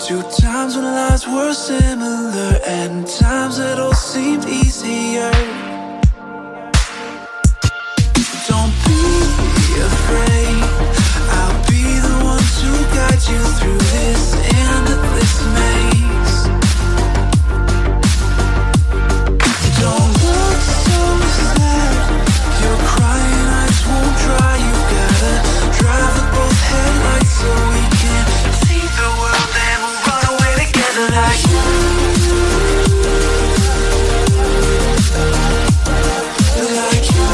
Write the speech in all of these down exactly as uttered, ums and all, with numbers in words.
Two times when lives were similar, and times that all seemed easier. Don't be afraid, I'll be the one to guide you through this endless maze. Don't look so sad, your crying eyes won't dry. You've gotta drive with both headlights so we can see the world and we'll run away together like you. Like you.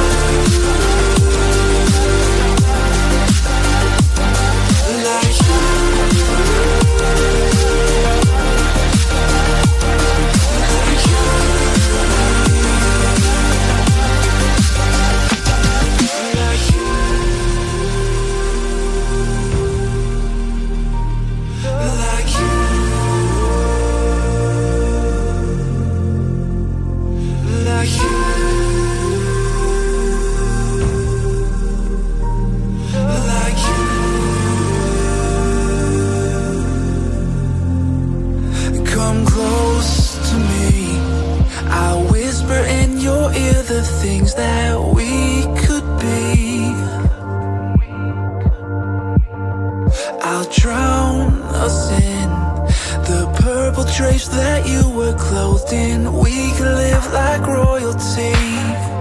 Like you. Come close to me, I'll whisper in your ear the things that we could be. I'll drown us in the purple drapes that you were clothed in. We could live like royalty.